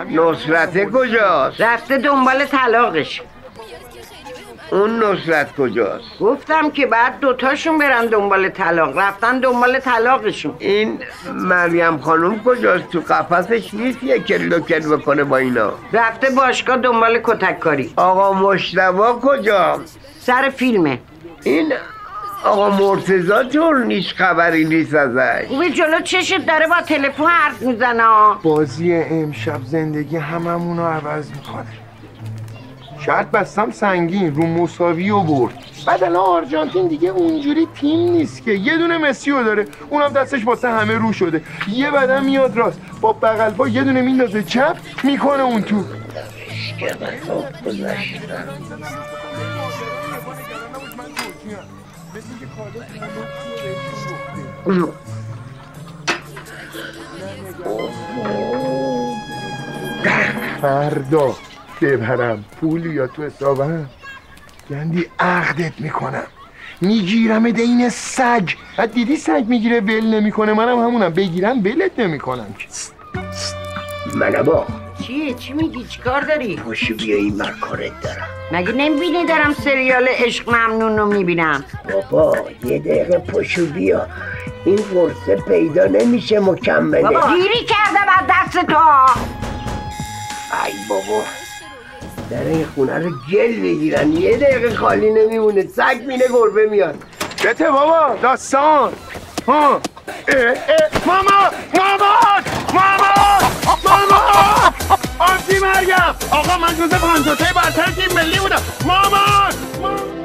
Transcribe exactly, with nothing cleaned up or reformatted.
نصرته کجاست؟ رفته دنبال طلاقش. اون نصرت کجاست؟ گفتم که بعد دوتاشون برن دنبال طلاق، رفتن دنبال طلاقشون. این مریم خانم کجاست؟ تو قفسش نیست یه کل کل بکنه با اینا؟ رفته باشگاه دنبال کتک کاری. آقا مشتبه کجا؟ سر فیلمه. این آقا مرتضی طور نیست، خبری نیست ازش. خوبه جلو چشت داره با تلفن حرف میزنه. بازی امشب زندگی هممونو عوض میکنه. شاید بستم سنگین رو مساوی و برد. بعد الان آرژانتین دیگه اونجوری تیم نیست که یه دونه مسیو داره، اونم دستش واسه همه رو شده، یه بدن میاد راست با بغل با یه دونه میندازه چپ میکنه اون تو. فردا ببرم پول یا تو حسابم گندی عقدت میکنم، میگیرم دین سگ. بعد دیدی سگ میگیره ول نمیکنه، منم همونم، بگیرم ولت نمیکنم. منبا چیه؟ چی میگی؟ چی کار داری؟ پاشو بیا این من کارت دارم. مگه نمیبینی دارم سریال عشق ممنون رو میبینم؟ بابا یه دقیقه پاشو بیا، این فرصه پیدا نمیشه مکمله. بابا گیری کرده بعد دست تو. ای بابا در این خونه رو گل بگیرن، یه دقیقه خالی نمیمونه، سگ مینه گربه میاد. بته بابا داستان. ها اه اه ماما ماما ماما ماما آنتی مریم آقا من جزء پنجاه تای برتر تیم ملی بودم. ماما